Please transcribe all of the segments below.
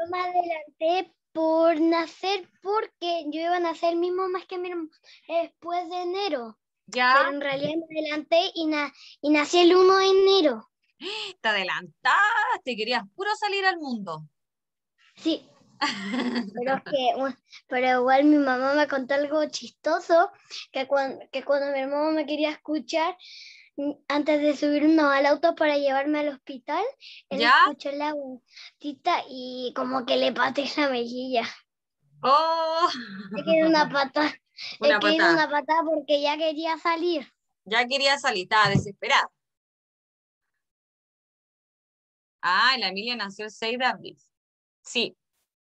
Yo me adelanté por nacer porque yo iba a nacer mismo más que mi hermano después de enero. ¿Ya? Pero en realidad me adelanté y nací el 1 de enero. Te adelantaste, querías puro salir al mundo. Sí, pero igual mi mamá me contó algo chistoso, que cuando mi hermano me quería escuchar, antes de subirnos al auto para llevarme al hospital, él ¿Ya? escuchó la gotita y como que le pateé la mejilla. Oh, Le quedó una patada. Le una quedó patada. una patada porque ya quería salir. Ya quería salir, estaba desesperada. Ah, la Emilia nació el 6 de abril. Sí,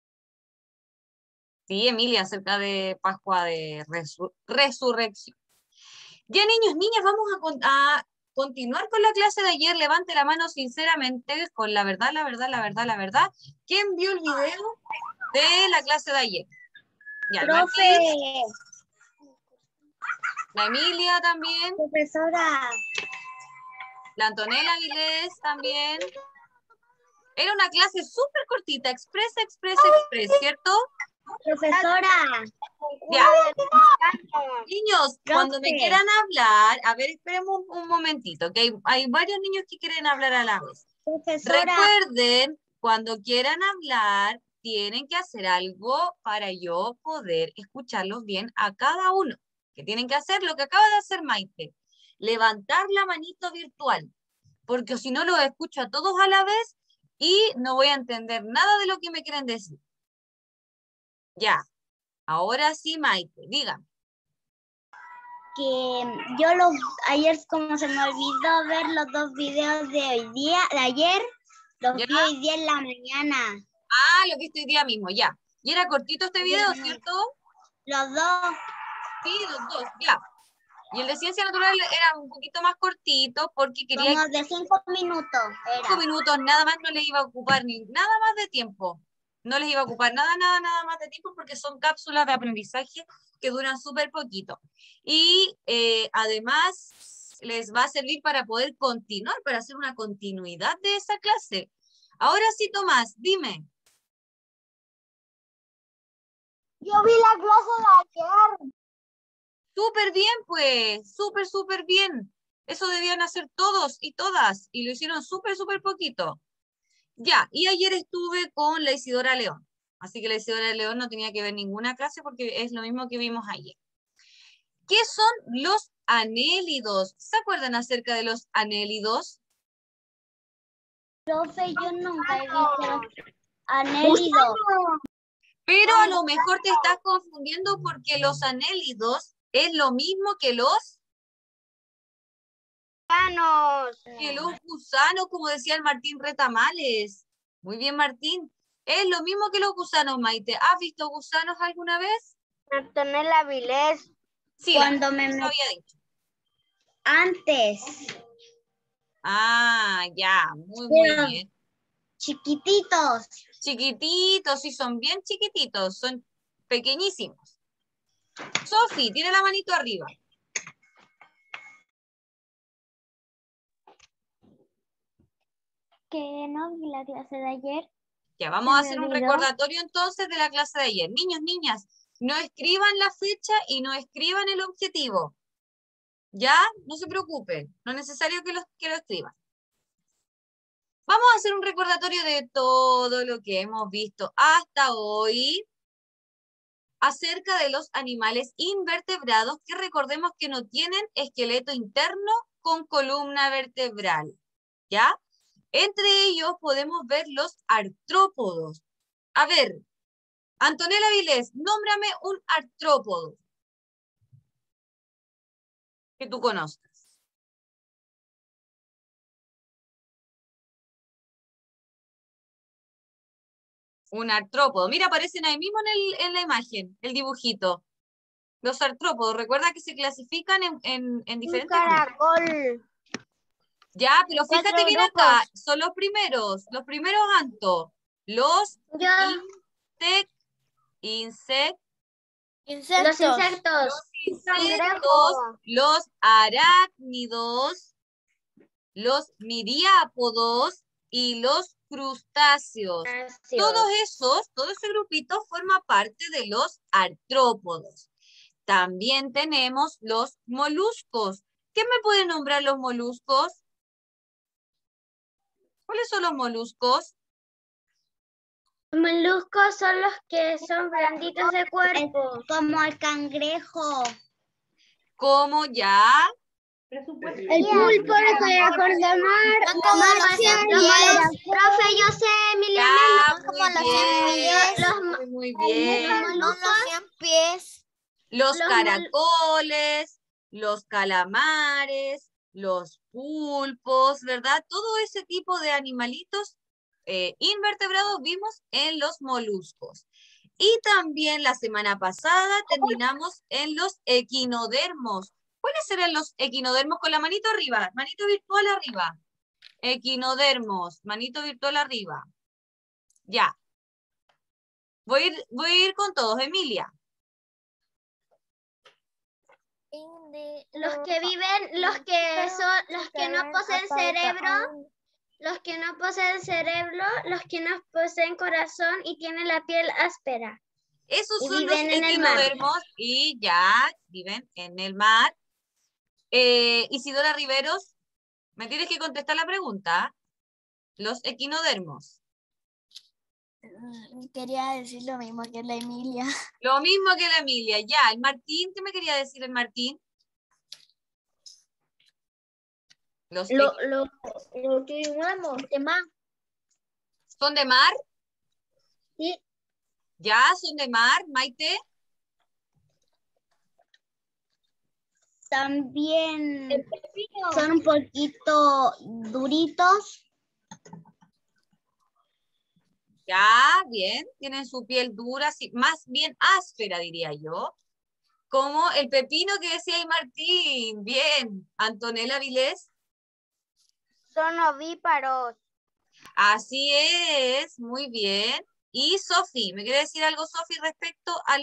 sí, Emilia, cerca de Pascua de Resurrección. Ya, niños, niñas, vamos a continuar con la clase de ayer. Levante la mano sinceramente con la verdad, la verdad, la verdad, la verdad. ¿Quién vio el video de la clase de ayer? Ya, el Profe, Martín, la Emilia también, profesora, la Antonella Avilés también. Era una clase súper cortita, express, express, express, ¿cierto? profesora. Ya. Niños, cuando me Profe, quieran hablar, a ver, esperemos un momentito, que hay varios niños que quieren hablar a la vez. profesora. Recuerden, cuando quieran hablar, tienen que hacer algo para yo poder escucharlos bien a cada uno. Que tienen que hacer lo que acaba de hacer Maite. Levantar la manito virtual. Porque si no, los escucho a todos a la vez y no voy a entender nada de lo que me quieren decir. Ya. Ahora sí, Maite, dígame. Que ayer como se me olvidó ver los dos videos de ayer, los ¿Ya? vi hoy día en la mañana. Ah, lo viste hoy día mismo, ya. Y era cortito este video, ¿cierto? Los dos, Sí, los dos, ya. Y el de ciencia natural era un poquito más cortito porque quería como de 5 minutos 5 minutos, nada más no les iba a ocupar ni nada más de tiempo. No les iba a ocupar nada más de tiempo porque son cápsulas de aprendizaje que duran súper poquito. Y además les va a servir para poder continuar, para hacer una continuidad de esa clase. Ahora sí, Tomás, dime. Yo vi la clase de ayer. Súper bien, pues, súper bien. Eso debían hacer todos y todas, y lo hicieron súper poquito. Ya, y ayer estuve con la Isidora León, así que la Isidora León no tenía que ver ninguna clase porque es lo mismo que vimos ayer. ¿Qué son los anélidos? ¿Se acuerdan acerca de los anélidos? Profe, yo nunca he visto los anélidos. Pero a lo mejor te estás confundiendo porque los anélidos es lo mismo que los gusanos, como decía el Martín Retamales. Muy bien, Martín. Es lo mismo que los gusanos, Maite. ¿Has visto gusanos alguna vez? Antonella Vilés. Sí, Cuando lo había dicho. antes, Ah, ya, muy bien. chiquititos. Chiquititos, sí, son bien chiquititos, son pequeñísimos. Sofi, tiene la manito arriba. Que no vi la clase de ayer. Ya, vamos a Se hacer me un olvidó. recordatorio entonces de la clase de ayer. Niños, niñas, no escriban la fecha y no escriban el objetivo. ¿Ya? No se preocupen, no es necesario que lo escriban. Vamos a hacer un recordatorio de todo lo que hemos visto hasta hoy acerca de los animales invertebrados que recordemos que no tienen esqueleto interno con columna vertebral, ¿ya? Entre ellos podemos ver los artrópodos. A ver, Antonella Vilés, nómbrame un artrópodo que tú conozcas. Un artrópodo. Mira, aparecen ahí mismo en la imagen, el dibujito. Los artrópodos, recuerda que se clasifican en Un diferentes grupos. caracol. Ya, pero fíjate 4 bien acá, grupos. son los primeros Anto. Los Yo, insectos, los insectos. los Un insectos, cangrejo. los arácnidos, los miriápodos y los crustáceos. Todo ese grupito forma parte de los artrópodos. También tenemos los moluscos. ¿Qué me pueden nombrar los moluscos? ¿Cuáles son los moluscos? Los moluscos son los que son blanditos de cuerpo. Como el cangrejo. ¿Cómo ya? El pulpo, el cangrejo de mar. Profe, yo sé, Emilia. Muy bien. Los 100 pies. Los caracoles, los calamares, los pulpos, ¿verdad? Todo ese tipo de animalitos invertebrados vimos en los moluscos. Y también la semana pasada terminamos en los equinodermos. ¿Cuáles eran los equinodermos? Con la manito arriba, manito virtual arriba. Equinodermos, manito virtual arriba. Ya. Voy a ir con todos, Emilia. Los que viven, los que no poseen cerebro, los que no poseen cerebro, los que no poseen corazón y tienen la piel áspera. Esos son los equinodermos y ya viven en el mar. Isidora Riveros, me tienes que contestar la pregunta. Los equinodermos. Quería decir lo mismo que la Emilia. Lo mismo que la Emilia, ya. El Martín, ¿qué me quería decir el Martín? Los equinodermos de mar. ¿Son de mar? Sí. ¿Ya son de mar, Maite? También son un poquito duritos. Ya, bien. Tienen su piel dura, sí, más bien áspera, diría yo. Como el pepino que decía ahí Martín. Bien. Antonella Vilés. Son ovíparos. Así es, muy bien. Y Sofi, ¿me quiere decir algo, Sofi, respecto a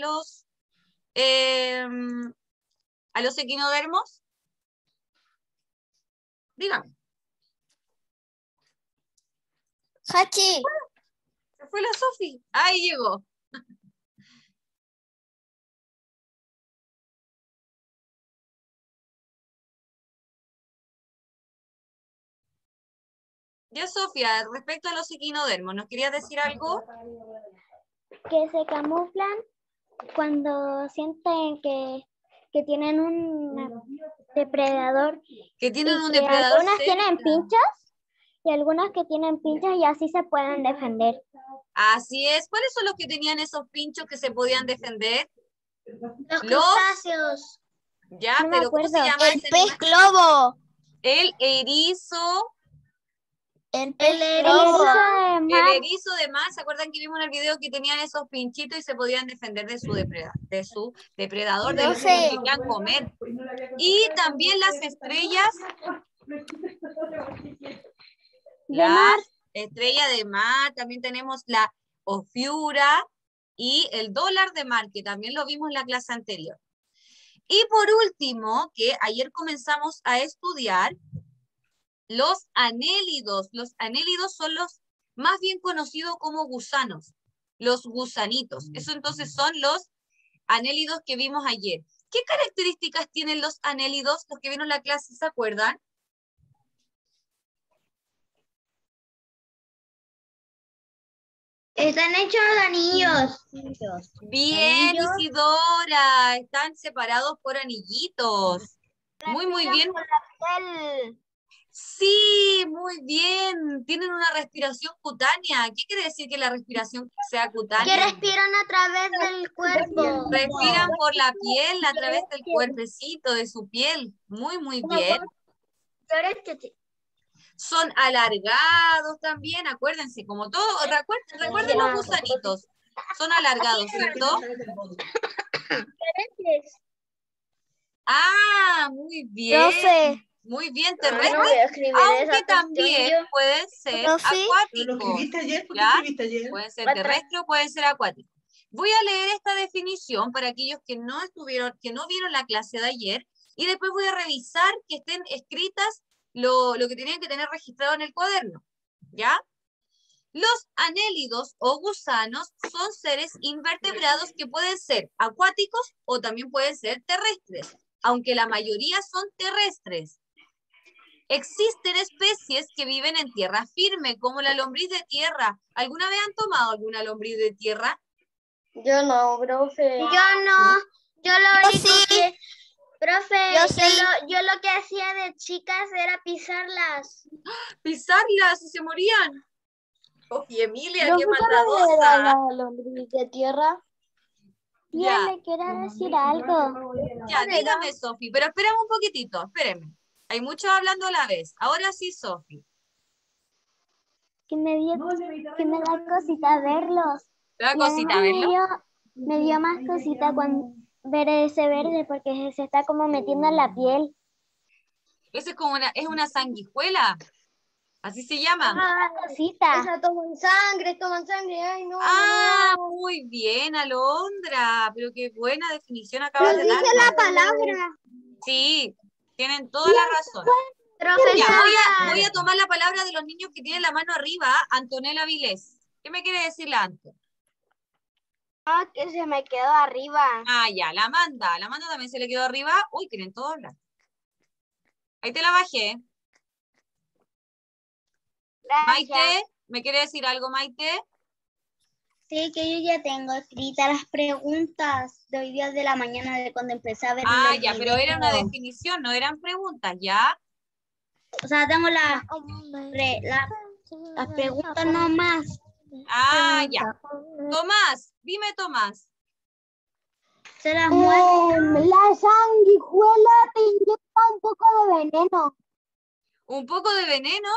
los equinodermos? Dígame. Hachi. ¿Se fue la Sofi? Ahí llegó. Ya, Sofía, respecto a los equinodermos, ¿nos querías decir algo? Que se camuflan cuando sienten que tienen un depredador. Que tienen un que depredador algunas cerca. tienen pinchas y algunas que tienen pinchas y así se pueden defender. Así es. ¿Cuáles son los que tenían esos pinchos que se podían defender? Los crustáceos. Ya, No pero ¿cómo se llama El ese pez animal? globo. El erizo. El erizo de mar. El erizo de mar. ¿Se acuerdan que vimos en el video que tenían esos pinchitos y se podían defender de su depredador, de lo que querían comer? Y también las estrellas. La estrella de mar, también tenemos la ofiura y el dólar de mar, que también lo vimos en la clase anterior. Y por último, que ayer comenzamos a estudiar, los anélidos. Los anélidos son los más bien conocidos como gusanos, los gusanitos. Eso entonces son los anélidos que vimos ayer. ¿Qué características tienen los anélidos? Los que vieron la clase, ¿se acuerdan? Están hechos de anillos. Bien, Isidora, están separados por anillitos. Muy, muy bien. Sí, muy bien. Tienen una respiración cutánea. ¿Qué quiere decir que la respiración sea cutánea? Que respiran a través del cuerpo. Respiran por la piel, a través del cuerpecito de su piel. Muy, muy bien. Son alargados también, acuérdense, como todo, recuerden los gusanitos. Son alargados, ¿cierto? Ah, muy bien. Profe. Muy bien, terrestres, aunque también pueden ser acuáticos. Pueden ser terrestres o pueden ser acuáticos. Voy a leer esta definición para aquellos que no vieron la clase de ayer, y después voy a revisar que estén escritas lo que tenían que tener registrado en el cuaderno. ¿Ya? Los anélidos o gusanos son seres invertebrados que pueden ser acuáticos o también pueden ser terrestres, aunque la mayoría son terrestres. Existen especies que viven en tierra firme, como la lombriz de tierra. ¿Alguna vez han tomado alguna lombriz de tierra? Yo no, profe. Yo no. Yo lo único sí. que... Profe, Yo sí. yo lo que hacía de chicas era pisarlas. Pisarlas y se morían. Oye, Emilia, qué Profe, maldadosa. la lombriz de tierra? Ya le quiero decir algo. Ya, dígame, Sofi, pero espérame un poquitito, espérenme. Hay muchos hablando a la vez. Ahora sí, Sofi. Que me da cosita verlos. ¿Te da Y cosita además verlo? me dio más cosita cuando ver ese verde porque se está como metiendo en la piel. Ese es como es una sanguijuela. Así se llama. Ah, cosita. Esa toman sangre, Ay, no. Ah, muy bien, Alondra. Pero qué buena definición acabas de Dice darnos. la palabra. Sí, tienen toda la razón. Ya, Profesora. voy a tomar la palabra de los niños que tienen la mano arriba. Antonella Vilés. ¿Qué me quiere decir la Anto? Ah, que se me quedó arriba. Ah, ya, la Amanda. La Amanda también se le quedó arriba. Uy, quieren todos hablar. Ahí te la bajé. Gracias. Maite, ¿me quiere decir algo, Maite? Sí, que yo ya tengo escritas las preguntas de hoy día de la mañana de cuando empecé a ver Ah, el ya, pero era una video. definición, no eran preguntas, ¿ya? O sea, tengo las preguntas nomás. Ah, ya. Tomás, dime, Tomás. Se las muestro. La sanguijuela te inyecta un poco de veneno. ¿Un poco de veneno?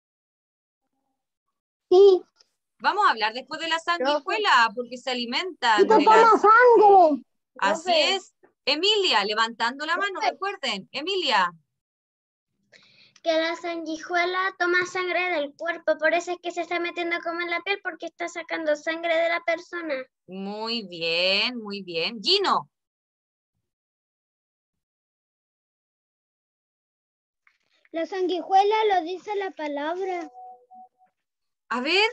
Sí. Vamos a hablar después de la sanguijuela, porque se alimentan Y te de las... toma sangre. Así es. Emilia, levantando la mano, recuerden. Emilia. Que la sanguijuela toma sangre del cuerpo, por eso es que se está metiendo como en la piel, porque está sacando sangre de la persona. Muy bien, muy bien. Gino. La sanguijuela lo dice la palabra. A ver.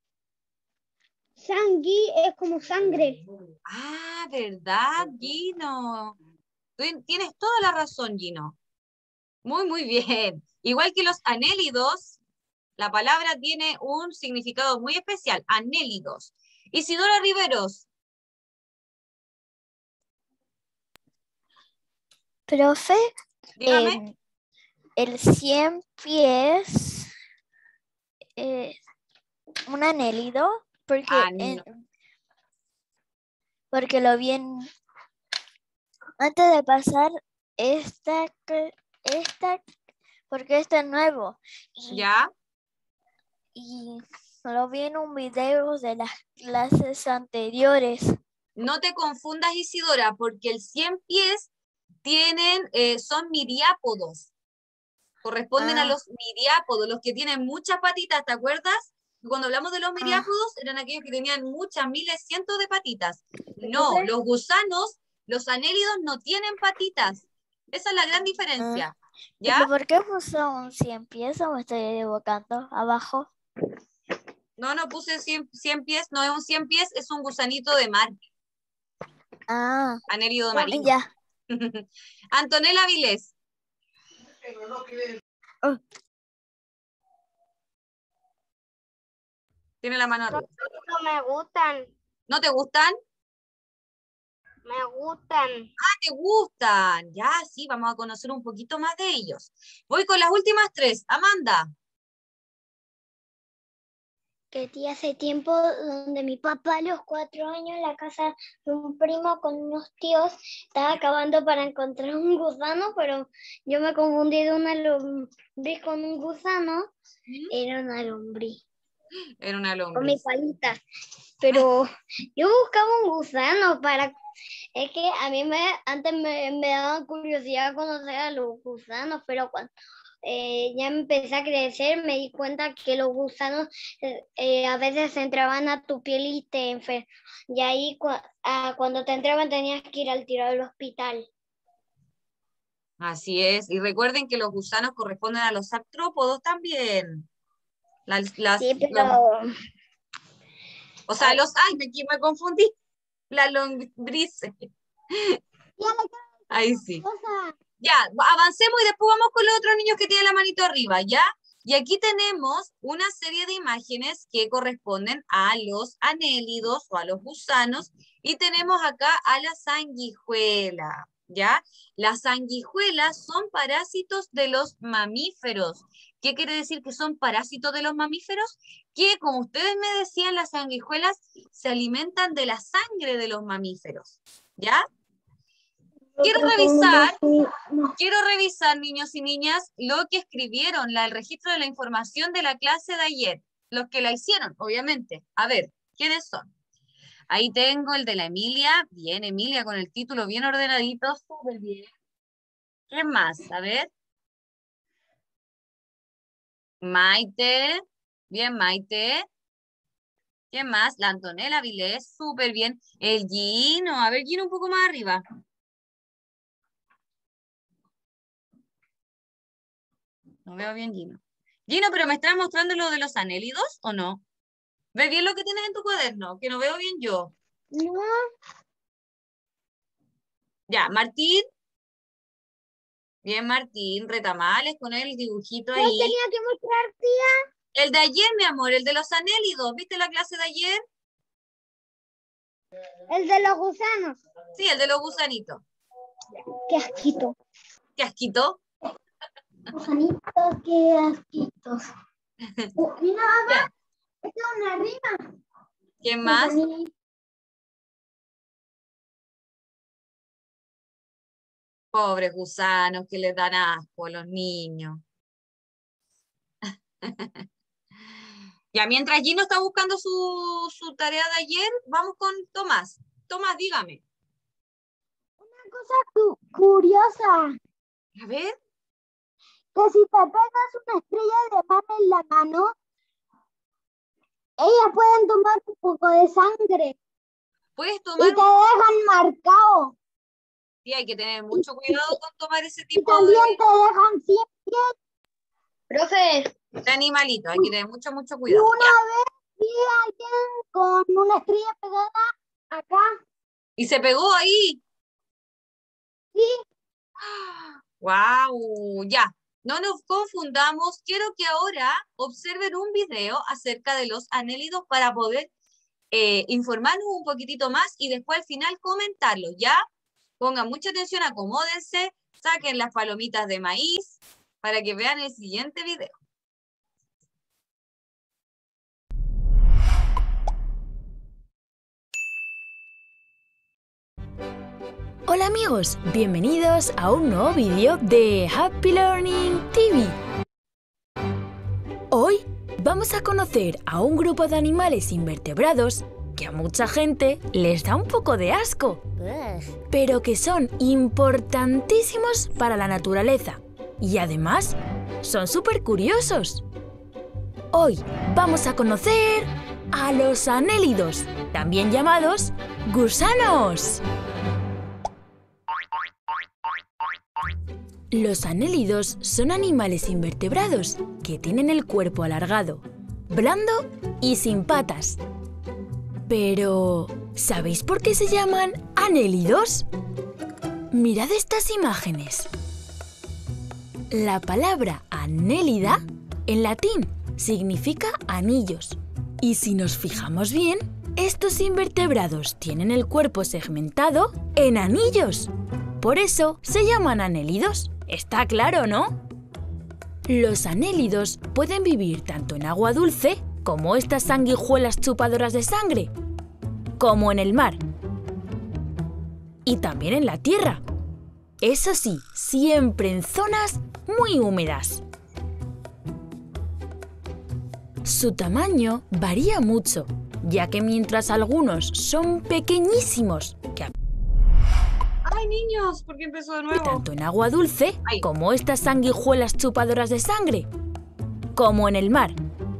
Sangui es como sangre. Ah, ¿verdad, Gino? Tienes toda la razón, Gino. Muy, muy bien. Igual que los anélidos, la palabra tiene un significado muy especial, anélidos. Isidora Riveros. Profe, Dígame. el 100 pies es un anélido porque, No. porque lo vi antes de pasar porque esto es nuevo ¿Ya? y lo vi en un video de las clases anteriores. No te confundas, Isidora, porque el 100 pies son miriápodos. Corresponden a los miriápodos, los que tienen muchas patitas, ¿te acuerdas? Cuando hablamos de los miriápodos, eran aquellos que tenían muchas, miles, cientos de patitas. No, los gusanos, los anélidos no tienen patitas. Esa es la gran diferencia. ¿Ya? ¿Pero por qué puso un 100 pies o me estoy equivocando? Abajo. No, no puse 100 pies, no es un 100 pies, es un gusanito de mar. Anélido marino. Ya. Antonella Vilés. Tiene la mano arriba. No me gustan. ¿No te gustan? Me gustan. Ah, te gustan. Ya, sí, vamos a conocer un poquito más de ellos. Voy con las últimas tres. Amanda. Que tía, hace tiempo donde mi papá a los 4 años en la casa de un primo con unos tíos estaba acabando para encontrar un gusano, pero yo me confundí de una lombriz con un gusano. Era una lombriz. Era una lombriz. Con mi palita. Pero yo buscaba un gusano para... Es que a mí antes me daba curiosidad conocer a los gusanos, pero cuando ya empecé a crecer me di cuenta que los gusanos a veces entraban a tu piel y te enferman. Y ahí cuando te entraban tenías que ir al tiro del hospital. Así es. Y recuerden que los gusanos corresponden a los artrópodos también. Sí, pero O sea, ay, me confundí. La lombrices. Ahí sí. Ya, avancemos y después vamos con los otros niños que tienen la manito arriba, ¿ya? Y aquí tenemos una serie de imágenes que corresponden a los anélidos o a los gusanos, y tenemos acá a la sanguijuela, ¿ya? Las sanguijuelas son parásitos de los mamíferos. ¿Qué quiere decir que son parásitos de los mamíferos? Que, como ustedes me decían, las sanguijuelas se alimentan de la sangre de los mamíferos, ¿ya? Quiero revisar, niños y niñas, lo que escribieron, el registro de la información de la clase de ayer. Los que la hicieron, obviamente. A ver, ¿quiénes son? Ahí tengo el de la Emilia. Bien, Emilia, con el título bien ordenadito. Súper bien. ¿Quién más? A ver. Maite. Bien, Maite. ¿Quién más? La Antonella Vilés. Súper bien. El Gino. A ver, Gino, un poco más arriba. No veo bien, Gino. Gino, ¿pero me estás mostrando lo de los anélidos o no? ¿Ves bien lo que tienes en tu cuaderno? Que no veo bien yo. No. Ya, Martín. Bien, Martín. Retamales con el dibujito ahí. Yo tenía que mostrar, tía. El de ayer, mi amor, el de los anélidos. ¿Viste la clase de ayer? El de los gusanos. Sí, el de los gusanitos. Qué asquito. ¿Qué asquito? Gusanitos, qué asquitos. Mira, mamá. Esta es una rima. ¿Quién más? Pobres gusanos que les dan asco a los niños. Ya, mientras Gino está buscando su tarea de ayer, vamos con Tomás. Tomás, dígame. Una cosa curiosa. A ver. Que si te pegas una estrella de mar en la mano, ellas pueden tomar un poco de sangre. Puedes tomar. Y te dejan marcado. Sí, hay que tener mucho cuidado con tomar ese Y tipo también te dejan sin piel. Profe. de animalito. Hay que tener mucho Y cuidado. una vez vi a alguien con una estrella pegada acá. ¿Y se pegó ahí? Sí. ¡Wow! Ya. No nos confundamos. Quiero que ahora observen un video acerca de los anélidos para poder informarnos un poquitito más y después al final comentarlo, ¿ya? Pongan mucha atención, acomódense, saquen las palomitas de maíz para que vean el siguiente video. Hola amigos, bienvenidos a un nuevo vídeo de Happy Learning TV. Hoy vamos a conocer a un grupo de animales invertebrados que a mucha gente les da un poco de asco, pero que son importantísimos para la naturaleza y además son súper curiosos. Hoy vamos a conocer a los anélidos, también llamados gusanos. Los anélidos son animales invertebrados que tienen el cuerpo alargado, blando y sin patas. Pero, ¿sabéis por qué se llaman anélidos? Mirad estas imágenes. La palabra anélida, en latín, significa anillos. Y si nos fijamos bien, estos invertebrados tienen el cuerpo segmentado en anillos. Por eso se llaman anélidos. Está claro, ¿no? Los anélidos pueden vivir tanto en agua dulce, como estas sanguijuelas chupadoras de sangre, como en el mar. Y también en la tierra. Eso sí, siempre en zonas muy húmedas. Su tamaño varía mucho, ya que mientras algunos son pequeñísimos, que ¡Ay, niños! ¿Por qué empezó de nuevo? tanto en agua dulce, como estas sanguijuelas chupadoras de sangre, como en el mar.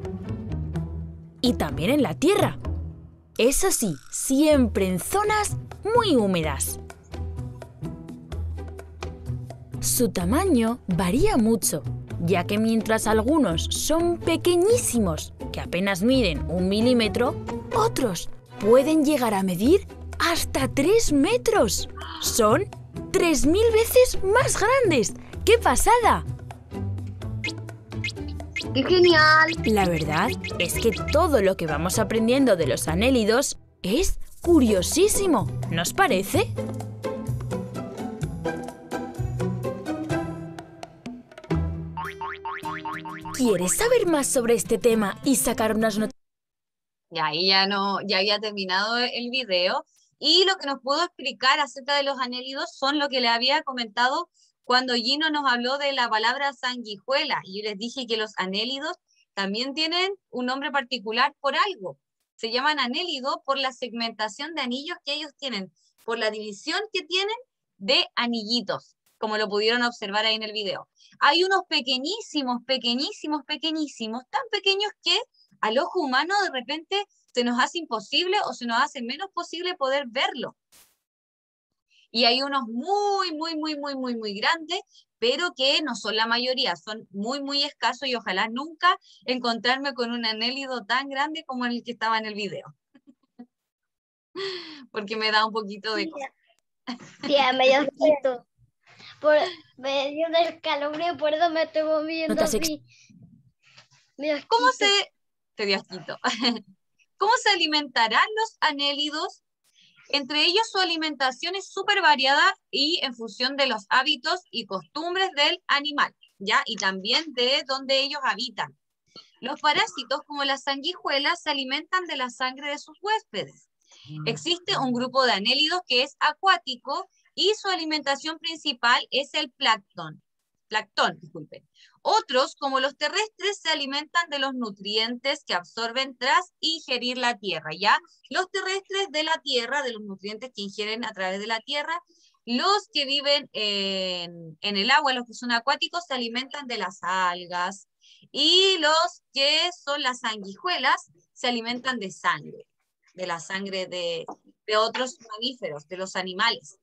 Y también en la tierra. Eso sí, siempre en zonas muy húmedas. Su tamaño varía mucho, ya que mientras algunos son pequeñísimos, que apenas miden 1 milímetro, Otros pueden llegar a medir hasta 3 metros. Son 3000 veces más grandes. ¡Qué pasada! ¡Qué genial! La verdad es que todo lo que vamos aprendiendo de los anélidos es curiosísimo, ¿no os parece? ¿Quieres saber más sobre este tema y sacar unas notas? Ya ahí ya había terminado el video. Y lo que nos puedo explicar acerca de los anélidos son lo que le había comentado cuando Gino nos habló de la palabra sanguijuela. Y yo les dije que los anélidos también tienen un nombre particular por algo. Se llaman anélidos por la segmentación de anillos que ellos tienen, por la división que tienen de anillitos, como lo pudieron observar ahí en el video. Hay unos pequeñísimos, pequeñísimos, pequeñísimos, tan pequeños que al ojo humano de repente se nos hace imposible o se nos hace menos posible poder verlo. Y hay unos muy, muy, muy, muy, muy, muy grandes, pero que no son la mayoría, son muy, muy escasos y ojalá nunca encontrarme con un anélido tan grande como el que estaba en el video. Porque me da un poquito de cosa. Tía, me dio asquito. Me dio un escalofrío, por eso me estoy moviendo Notas así. Me dio ¿Cómo asquito. te dio asquito? ¿Cómo se alimentarán los anélidos? Entre ellos su alimentación es súper variada y en función de los hábitos y costumbres del animal, ¿ya? Y también de donde ellos habitan. Los parásitos, como las sanguijuelas, se alimentan de la sangre de sus huéspedes. Existe un grupo de anélidos que es acuático y su alimentación principal es el plancton, disculpen. Otros, como los terrestres, se alimentan de los nutrientes que absorben tras ingerir la tierra, ¿ya? Los terrestres de la tierra, de los nutrientes que ingieren a través de la tierra. Los que viven en el agua, los que son acuáticos, se alimentan de las algas. Y los que son las sanguijuelas, se alimentan de sangre, de la sangre de otros mamíferos, de los animales.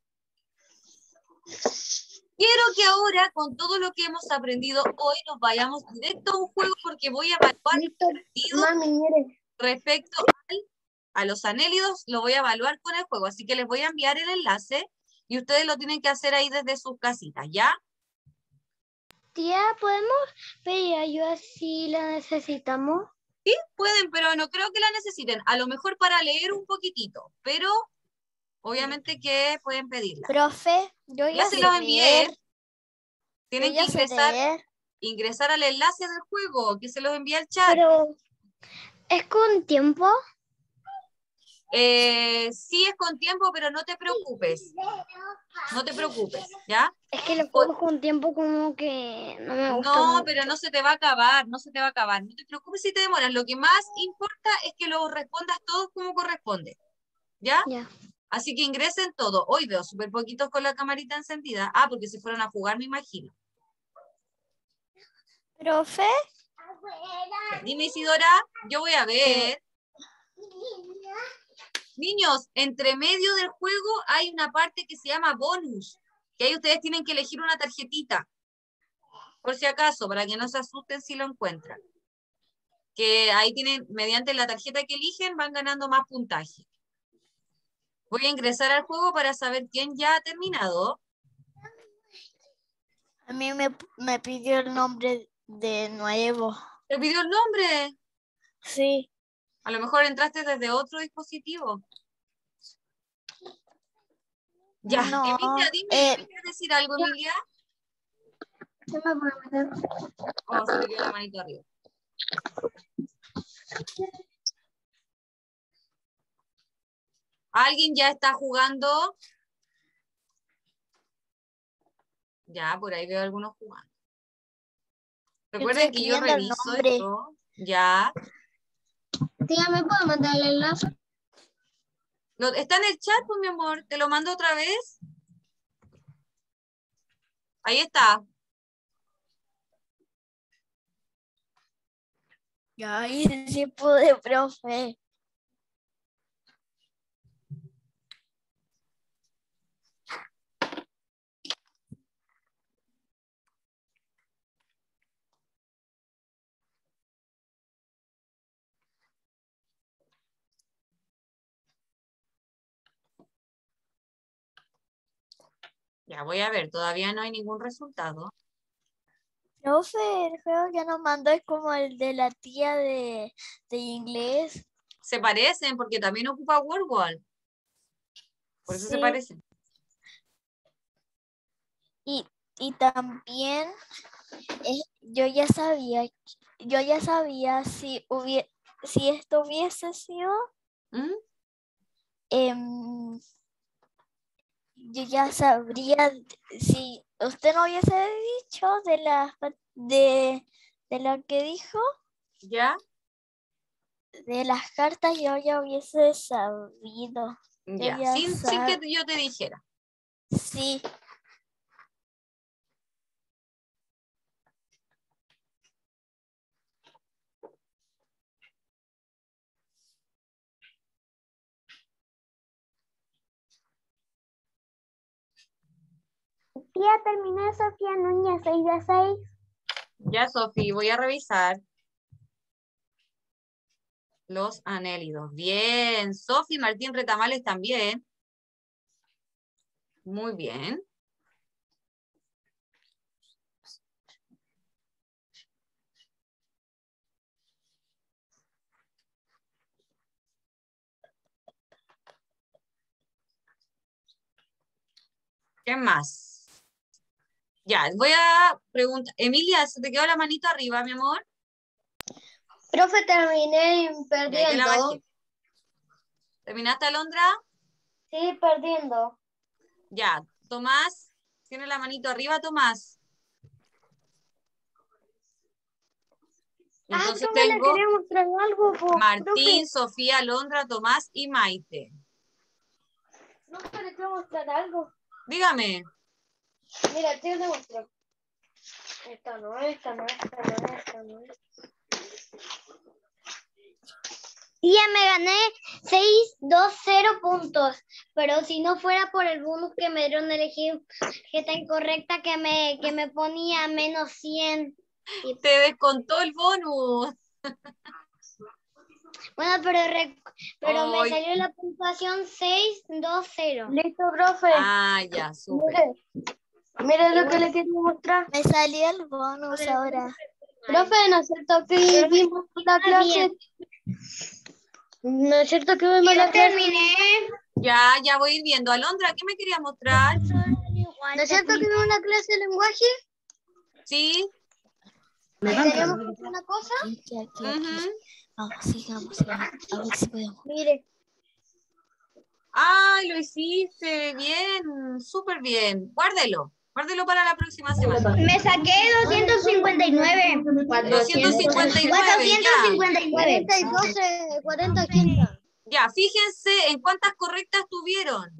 Quiero que ahora, con todo lo que hemos aprendido hoy, nos vayamos directo a un juego porque voy a evaluar respecto a los anélidos, lo voy a evaluar con el juego. Así que les voy a enviar el enlace y ustedes lo tienen que hacer ahí desde sus casitas, ¿ya? Tía, ¿podemos pedir ayuda si la necesitamos? Sí, pueden, pero no creo que la necesiten. A lo mejor para leer un poquitito, pero obviamente que pueden pedirla. Profe, yo Ya ya se sé los envié. leer. Tienen Yo que ya sé ingresar al enlace del juego, que se los envía al chat. Pero, ¿es con tiempo? Sí es con tiempo, pero no te preocupes. No te preocupes, ¿ya? Es que los juegos con tiempo como que no me gustan No, mucho. pero no se te va a acabar, no se te va a acabar. No te preocupes si te demoras. Lo que más importa es que lo respondas todos como corresponde, ¿ya? Ya. Así que ingresen todo. Hoy veo súper poquitos con la camarita encendida. Ah, porque se fueron a jugar, me imagino. Profe, Dime, Isidora, yo voy a ver. Niños, entre medio del juego hay una parte que se llama bonus, que ahí ustedes tienen que elegir una tarjetita, por si acaso, para que no se asusten si lo encuentran. Que ahí tienen, mediante la tarjeta que eligen, van ganando más puntaje. Voy a ingresar al juego para saber quién ya ha terminado. a mí me pidió el nombre de nuevo. ¿Te pidió el nombre? Sí. A lo mejor entraste desde otro dispositivo. Ya, No, Emilia, dime, ¿quieres decir algo, Emilia? Oh, se te quedó la manito arriba. ¿Alguien ya está jugando? Ya, por ahí veo algunos jugando. Recuerden que yo escribiendo el reviso nombre. esto. Ya. Tía, ¿me puedo mandar el enlace? Está en el chat, pues, mi amor. Te lo mando otra vez. Ahí está. Ya hice sí pude, profe. Ya voy a ver, todavía no hay ningún resultado. Profe, el juego que nos mandó es como el de la tía de inglés. Se parecen porque también ocupa WordWall. Por eso se Sí. parecen. Y también yo ya sabía si esto hubiese sido, ¿Mm? yo ya sabría, si usted no hubiese dicho de lo que dijo, ¿Ya? de las cartas, yo ya hubiese sabido. Ya, ya sin que yo te dijera. Sí. Ya terminé, Sofía Núñez, 6 de 6. Ya, Sofi, voy a revisar los anélidos. Bien, Sofi, Martín Retamales también. Muy bien. ¿Qué más? Ya, voy a preguntar. Emilia, ¿se te quedó la manito arriba, mi amor? Profe, terminé Ya, ahí te la perdiendo. bajé. ¿Terminaste, Alondra? Sí, perdiendo. Ya, Tomás, tiene la manito arriba, Tomás. Entonces profe, le tengo quería mostrar algo, Martín, Sofía, Alondra, Tomás y Maite. Profe, le quiero mostrar algo. Dígame. Mira, te muestro. Esta no es. Ya me gané 620 puntos, pero si no fuera por el bonus que me dieron elegir tarjeta incorrecta que me ponía menos 100. Te descontó el bonus. Bueno, pero me Ay. salió la puntuación 620. Listo, profe. Ah, ya, súper. Mire lo que le quiero mostrar. Me salió el bonus ahora. Profe, ¿no es cierto que vimos la clase? ¿No es cierto que vimos la clase? Ya voy a ir viendo. Alondra, ¿qué me quería mostrar? ¿No es cierto que vimos la clase de lenguaje? Sí. ¿Queremos una cosa? Aquí. Ujú. Vamos, sigamos. A ver si podemos. Mire. Ay, lo hiciste bien, súper bien. Guárdelo para la próxima semana. Me saqué 259. 259, ya. 40, 80. Ya, fíjense en cuántas correctas tuvieron.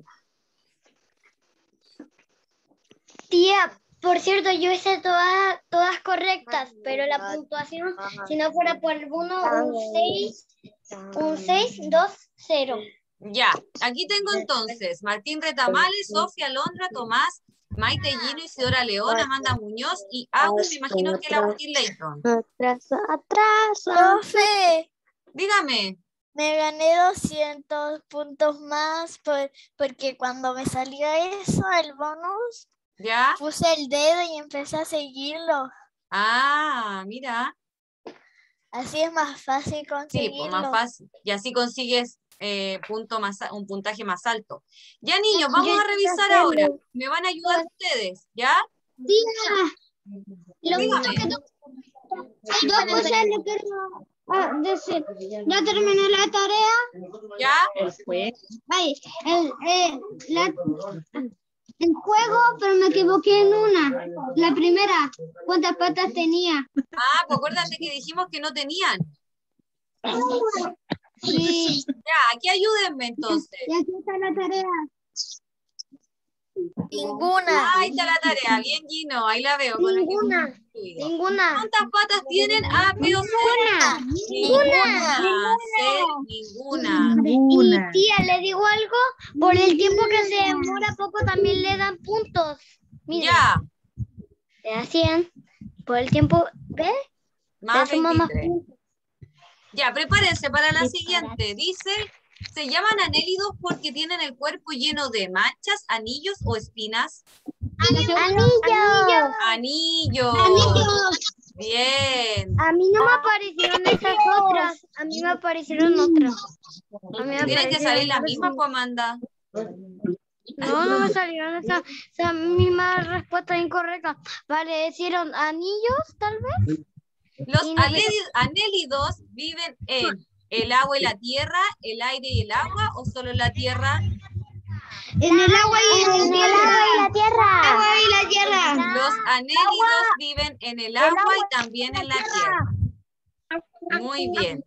Tía, por cierto, yo hice todas correctas, pero la puntuación, si no fuera por alguno, un 620. Ya, aquí tengo entonces Martín Retamales, Sofía, Alondra, Tomás, Maite Gino, Isidora León, Amanda Muñoz y Agus, me imagino que la Agustín Leighton. Atraso. Profe, Dígame. me gané 200 puntos más porque cuando me salió eso, el bonus, ¿Ya? puse el dedo y empecé a seguirlo. Ah, mira. Así es más fácil conseguirlo. Sí, pues más fácil. Y así consigues un puntaje más alto. Ya, niños, vamos a revisar ahora. Me van a ayudar ustedes, ¿ya? Lo Dígame. que dos cosas le quiero decir. Ya terminé la tarea. ¿Ya? Ay, el juego, pero me equivoqué en una. La primera, ¿cuántas patas tenía? Ah, pues acuérdate que dijimos que no tenían. Sí. Ya, aquí ayúdenme entonces. Y aquí está la tarea. Ninguna. Ahí está la tarea. Bien, Gino, ahí la veo. Con el Ninguna. equipo incluido. Ninguna. ¿Cuántas patas tienen A, B o C? Ninguna. Ninguna. Y tía, ¿le digo algo? Por el tiempo que se demora poco también le dan puntos. Mire, Ya, le da 100. Por el tiempo, ¿ves? más Le suma más 23. puntos. Ya, prepárense para la siguiente. Dice, se llaman anélidos porque tienen el cuerpo lleno de manchas, anillos o espinas. Anillos. Anillos. Bien. A mí no me aparecieron esas otras. A mí me aparecieron otras. Tienen que salir las mismas, pues, Amanda. No me salieron esa misma respuesta incorrecta. Parecieron anillos, tal vez. Los Y no me- anélidos viven en el agua y la tierra, el aire y el agua, o solo la tierra. En el agua y la tierra. Los anélidos viven en el agua y también en la tierra. Muy bien.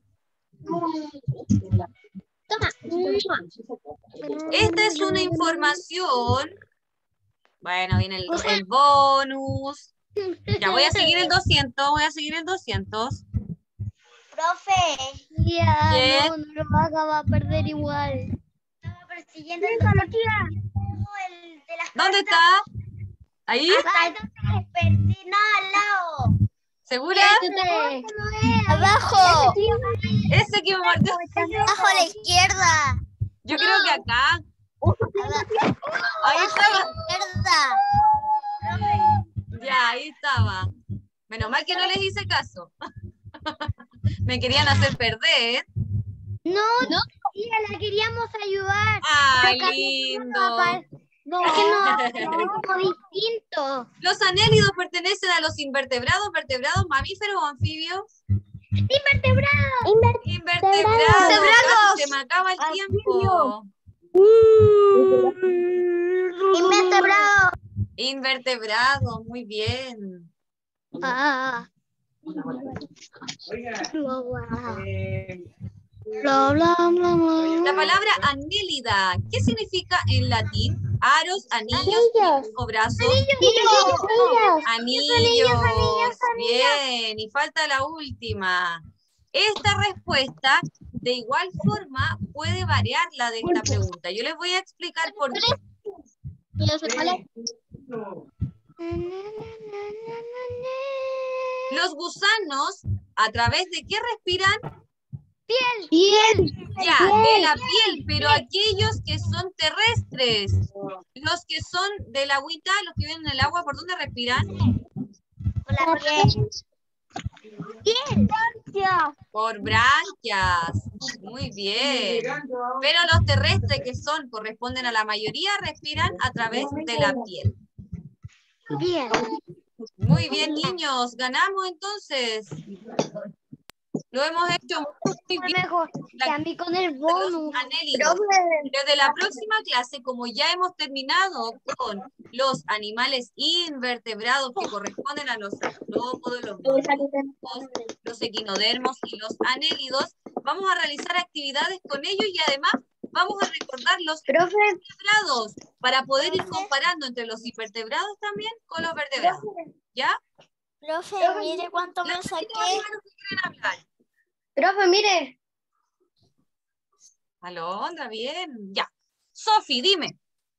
Esta es una información. Bueno, viene el bonus. Ya voy a seguir el 200, Profe, Ya, Bien. no lo haga, va a perder igual. Estaba persiguiendo el de las ¿Dónde está? ¿Ahí? perdí, no, al lado. ¿Segura? abajo, Ese que me marcó. abajo a la izquierda. Yo creo que acá. Ahí Abajo a estaba. la izquierda. Ya, ahí estaba. Menos mal que no les hice caso. Me querían hacer perder. No, tía, la queríamos ayudar. ¡Ay, Pero lindo! No, es que no, es como distinto. ¿Los anélidos pertenecen a los invertebrados, vertebrados, mamíferos o anfibios? Invertebrados. Invertebrados. Casi se me acaba el tiempo. Invertebrados. Invertebrados, muy bien. Ah. La palabra anélida, ¿qué significa en latín? Aros, anillos o brazos. Anillos. Bien, y falta la última. Esta respuesta, de igual forma, puede variar la de esta pregunta. Yo les voy a explicar por qué. Los gusanos, ¿a través de qué respiran? Ya, de la piel, pero aquellos que son terrestres, los que son del agüita, los que viven en el agua, ¿por dónde respiran? Por branquias. Muy bien. Pero los terrestres que son, corresponden a la mayoría, respiran a través de la piel. Bien. Muy bien, niños. Ganamos entonces. Lo hemos hecho muy bien. Mejor que a mí con el Los bonus. anélidos. Desde la próxima clase, como ya hemos terminado con los animales invertebrados que corresponden a los artrópodos, los moluscos, los equinodermos y los anélidos, vamos a realizar actividades con ellos y además vamos a recordar los vertebrados para poder ir comparando entre los invertebrados también con los vertebrados. ¿Ya? Profe, mire cuánto me saqué. Profe, mire. Alondra, bien. Ya. Sofi, dime.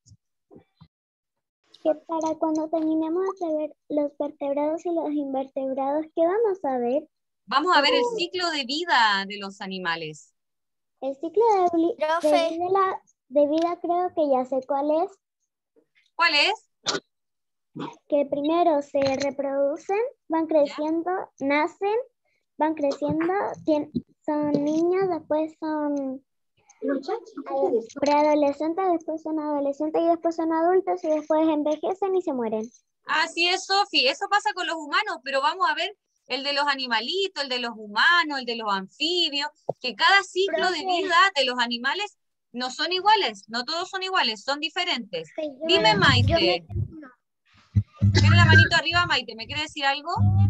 Que para cuando terminemos de ver los vertebrados y los invertebrados, ¿qué vamos a ver? Vamos a ver el ciclo de vida de los animales. El ciclo Profe. de vida creo que ya sé cuál es. ¿Cuál es? Que primero se reproducen, van creciendo, nacen, van creciendo, son niños, después son preadolescentes, después son adolescentes y después son adultos y después envejecen y se mueren. Así es, Sofi. Eso pasa con los humanos, pero vamos a ver el de los animalitos, el de los humanos, el de los anfibios, que cada ciclo de vida de los animales no son iguales, no todos son iguales, son diferentes. Dime, Maite. Tiene la manito arriba, Maite. ¿Me quiere decir algo?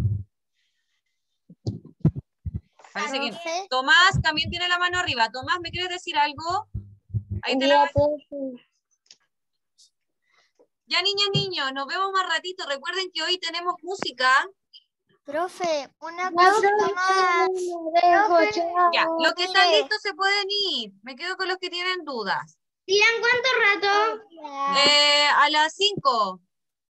Parece que no. Tomás también tiene la mano arriba. Tomás, ¿me quieres decir algo? Ahí te la... Ya, niños, nos vemos más ratito. Recuerden que hoy tenemos música. Profe, una cosita más. Ya, los que están listos se pueden ir. Me quedo con los que tienen dudas. ¿Tiran cuánto rato? A las 5.